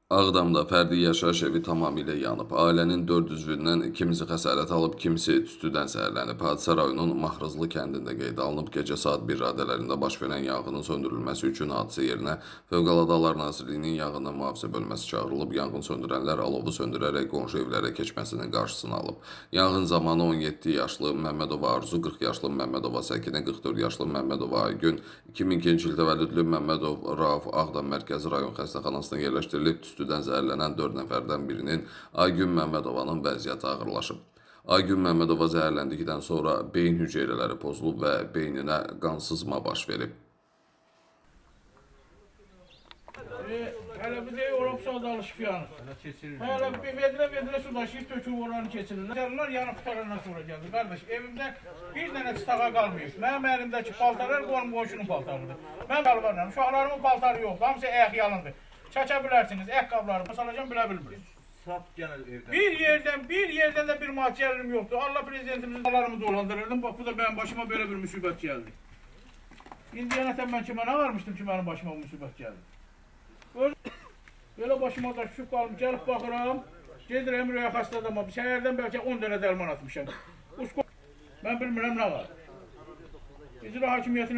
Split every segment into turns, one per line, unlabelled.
Ağdamda fərdi yaşayış evi tamamilə yanıb. Ailənin 4 üzvündən kimisi xəsarət alıb, kimisi tüstüdən zəhərlənib. Hadisə rayonun Maxrızlı kəndində qeydə alınıb. Gecə saat 1 radələrində baş verən yanğının söndürülməsi üçün hadisə yerinə Fövqəladə Hallar Nazirliyinin yanğından mühafizə bölməsi çağırılıb. Yanğın söndürənlər alovu söndürərək qonşu evlərə keçməsinin qarşısını alıb. Yanğın zamanı 17 yaşlı Məmmədova Arzu, 40 yaşlı Məmmədova Səkinə, 44 yaşlı Məmmədova Aygün, 2002-ci il təvəllüdlü Məmmədov Rauf Ağdam Mərkəzi rayon xəstəxanasına yerləşdirilib. Tüstüdən zəhərlənən 4 nəfərdən birinin Aygün Məmmədovanın vəziyyəti ağırlaşıb. Aygün Məmmədova zəhərləndikdən sonra beyin hüceyrələri pozulub və beyninə qan sızma baş verib.
Hələ bir də Avropa sağdalı şifiyanı. Hələ bir vedrə su daşıyıb töküb oranı keçirirlər. Onlar yanıb qutarandan sonra gəldi. Qardaş, evimdə bir dənə çıtağa qalmayıb. Mənim əlimdəki paltarlar qonşunun paltarıdır. Mən qalvarlam, uşaqlarımın paltarı yoxdur, hamısı ayaq yalındır. Çəkə bilərsiniz, ayaqqabılarımı salacam, bilə bilmirsiniz. Bir yerdən də bir materialim yoxdur. Allah prezidentimizin dağlarımı dolandırırdım. Bax, bu da mənim başıma belə bir müsibət gəldi. İndiyənətən mən kimə nə varmışdım ki, mənim başıma müsibət gəldi? Belə başıma da şükür qalım, gəlib baxıram, gedirəm röya xəstə adama, şəhərdən bəlkə 10 dənə dərman atmışam. Mən bilmirəm nə var. İcra hakimiyyətini...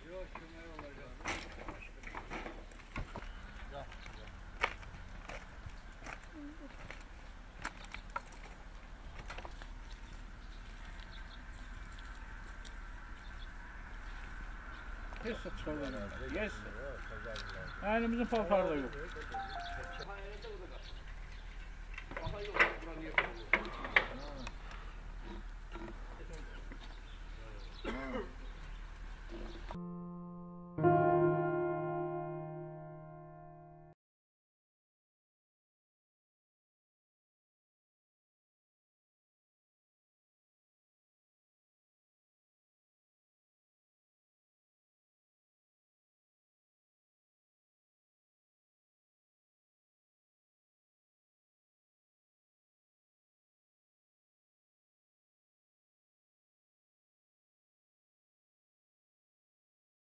Heç çıxarlar. Yes. Əlimizin paltarı da yox.